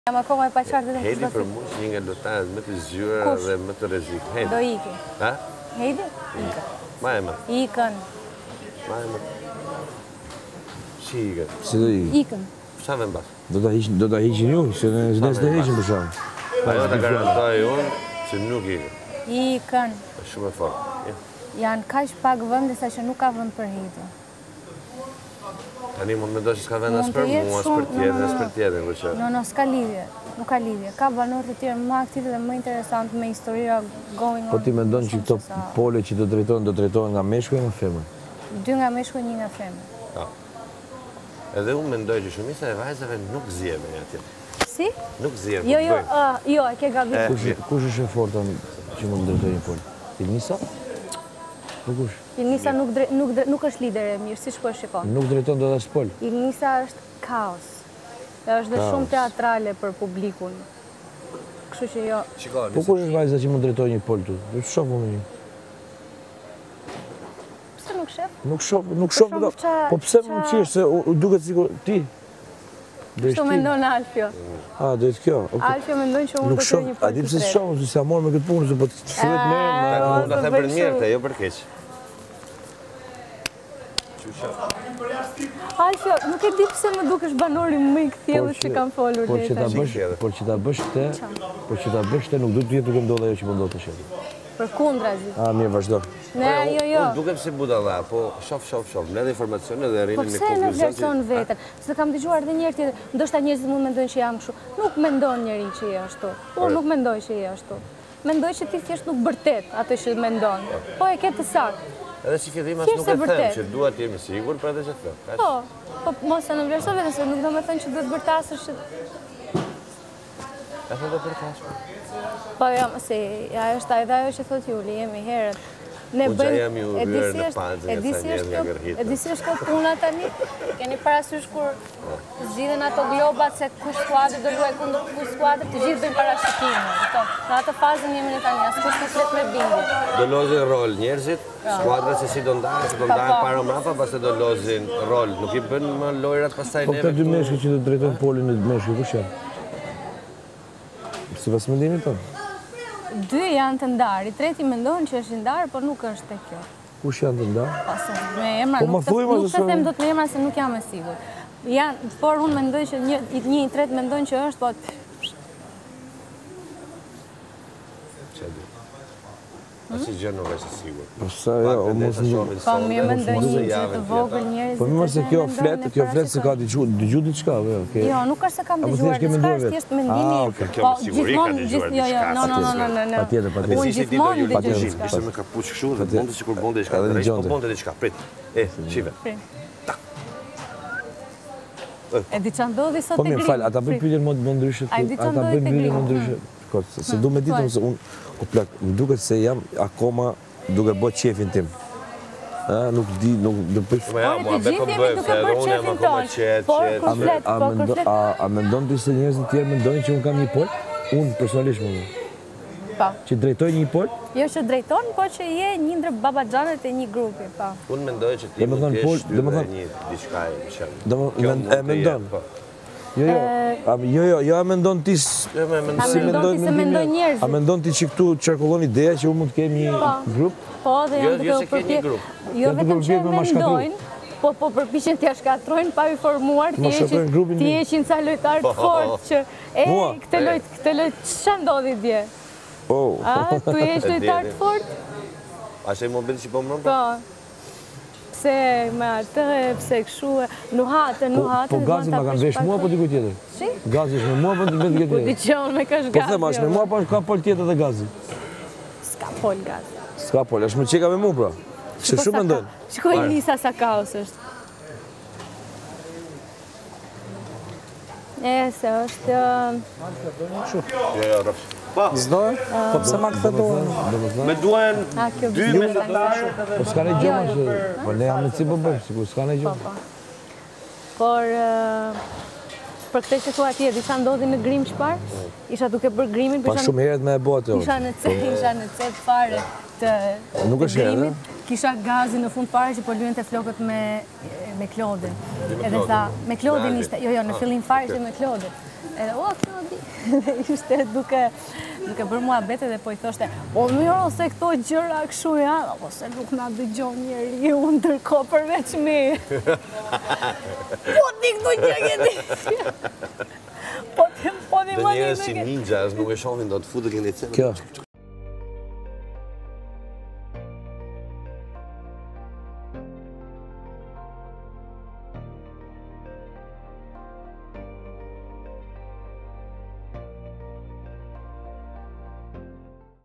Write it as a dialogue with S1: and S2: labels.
S1: Jam akoma e paqartë dhe
S2: Hedi për mu që një nga lojtarët më të zgjuara dhe më të rrezik. Hedi.
S1: Do iki.
S2: Ha?
S1: Hedi? Ikën.
S2: Ma e më.
S1: Ikën.
S2: Ma e më. Si ikën?
S3: Si do ikën?
S1: Ikën.
S2: Sa dhe mbas?
S3: Do ta hiqin ju, se ne s'do hiqin për shkak.
S2: Ajo ta garantoj unë që nuk ikën.
S1: Ikën.
S2: Është shumë e fortë.
S1: Janë kaq pak vende sa që nuk ka vend për hidhje.
S2: Tani mund mendoj se s'ka vend as për mua, as për tjetër, as për tjetër, kështu.
S1: No, s'ka lidhje. Nuk ka lidhje. Ka banorë të tjerë më aktive dhe më interesant me historia going on.
S3: Po ti mendon që këto pole që do drejtohen nga meshkuj e nga femër?
S1: 2 nga meshkuj, 1 nga femër.
S2: Po. Edhe unë mendoj që shumica e vajzave nuk zjeme atje.
S1: Si?
S2: Nuk zjeme.
S1: Jo, e ke gabim.
S3: Kush është e forta që mund drejtojë një pol? Ilnisa? Po kush?
S1: Ilnisa nuk është lider e mirë, si shpo shikon.
S3: Nuk drejton do të pol?
S1: Ilnisa është kaos. Dhe është dhe shumë teatrale për publikun. Kështu që jo...
S3: Po kush është vajza që mund drejtojë një pol tu? Do të shohim më një.
S1: Pse nuk shef?
S3: Nuk shoh. Po pse më qish se duket sikur ti?
S1: Kështu mendon Alfio.
S3: Do të kjo.
S1: Alfio mendon që unë do të një pol.
S3: A di pse shoh, se sa mor me këtë punë, se po të thuhet më.
S2: Unë ta them për mirë, jo për keq.
S1: Alfio, nuk e di pse më dukesh banori më i kthjellët që kam folur deri tash.
S3: Por që ta bësh këtë, nuk duhet të jetë duke ndodhur ajo që po ndodh tash.
S1: Përkundrazi.
S3: Mirë, vazhdo.
S1: Ne, jo.
S2: Unë dukem si budalla, po shoh. Mbledh informacione dhe rrinim në
S1: konkluzion. Po pse në vlerëson veten? Se kam dëgjuar edhe një herë tjetër, ndoshta njerëzit mund mendojnë që jam kështu. Nuk mendon njeri që je ashtu. Unë nuk mendoj që je ashtu. Mendoj që ti thjesht nuk bërtet atë që mendon. Po e ke të saktë.
S2: Edhe si fillim as nuk e them që dua të jem i sigurt për atë që them.
S1: Po mos e nënvlerëso vetëm se nuk do të thënë që duhet bërtasësh.
S2: A do të bërtash?
S1: Po jo, se ajo është edhe ajo që thotë Juli, jemi herët. Ne bëjmë, e di si është këtë puna tani? Keni parasysh kur zgjidhen ato globat se kush skuadër do luajë kundër kush skuadër, të gjithë bëjnë parashikime. Në atë fazën jemi ne tani, askush nuk flet me bindje.
S2: Do lozin rol njerëzit, skuadrat se si do ndahen para mbrapa, pastaj do lozin rol. Nuk i bën më lojrat pastaj neve.
S3: Po këta 2 meshkuj që do drejtojnë polin në meshkuj, kush janë? Sipas mendimit tonë?
S1: 2 janë të ndarë, i treti mendon që është i ndarë, por nuk është te kjo.
S3: Kush janë të ndarë?
S1: Me emra, nuk të them do të me emra se nuk jam e sigur. Por unë mendoj që një i tretë mendon që është, po...
S2: Asi gjë nuk është sigur.
S3: Po sa jo, mos një...
S1: Po mirë mendoj një gjë të vogël njerëzit...
S3: Po mirë se kjo flet se ka dëgju diçka,
S1: jo, nuk është se kam dëgjuar diçka, është thjesht mendimi...
S2: Kjo me siguri ka dëgjuar diçka.
S1: No.
S3: Patjetër.
S1: Unë gjithmonë dëgjoj diçka.
S2: Ishte me kapuç kështu dhe bonte sikur bonte diçka. Po bonte diçka, prit. Shive.
S1: E di çan ndodhi sot
S3: te Grim. Po mirë, fal, ata bëjnë pyetje më ndryshe. Ata bëjnë pyetje më ndryshe. Se du me ditë se unë, o plak, më duket se jam akoma duke bë qefin tim. Nuk di, nuk do bëj...
S1: Të gjithë jemi duke bërë qefin tonë, por kur flet...
S3: A mendon ti se njerëzit tjerë mendojnë që unë kam një pol? Unë personalisht më.
S1: Pa.
S3: Që drejtoj një pol?
S1: Jo që drejton, po që je një ndër babaxhanët e një grupi, pa.
S2: Unë mendoj që ti mund të jesh një diçka e qenë.
S3: E mendon? Jo, a mendon ti
S1: se mendoj njerëzit.
S3: A mendon ti që këtu qarkullon ideja që unë mund të kem një grup?
S1: Po, dhe janë
S2: jo se ke një grup.
S1: Jo vetëm që mendojnë, po përpiqen t'ja shkatrojnë pa i formuar, ti heqin ca lojtarë të fortë që këtë lojtë ç'a ndodhi dje? A, tu heq lojtarë të fortë?
S2: A se më bëllë që po më rëmë?
S1: Po. Pse me atë, pse këshu, nuhatë.
S3: Po gazi ma kanë vesh mua, po dikuj tjetër?
S1: Si?
S3: Gazi është me mua, po dikuj tjetër?
S1: Po di që unë me kash gazi.
S3: Po them, është me mua, po ka pol tjetër dhe gazi?
S1: S'ka pol gazi.
S3: S'ka pol, është me qeka me mu, pra? Se shumë mendojnë?
S1: Shkoj Lisa sa kaos është. Se është...
S2: Jo, rëpsh.
S3: Zdojë? Po pëse ma këtë dojnë?
S2: Me duen 2 mesatarë.
S3: Po s'ka ne gjomë, po ne jam në si bëbëm, sikur s'ka ne gjomë.
S1: Por, për këtë që thua atje, disha ndodhi në Grim Shpar, isha duke bërë Grimin,
S3: pa shumë heret me e bote.
S1: Isha në cep fare të Grimit, kisha gazi në fund fare që po lujen të flokët me Klodin. Edhe tha, me Klodin ishte, jo, në fillim fare ishte me Klodin. Edhe, o, kjo di. Dhe ishte duke bërë mua bete dhe po i thoshte, o, miro se këto gjëra këshu janë, apo se nuk na dëgjon njeri unë ndërkohë përveç me. Po ti këto gjëra di. Po ti
S2: Dhe njerës si ninjas nuk e shohin do të futë këni cene.
S3: Kjo.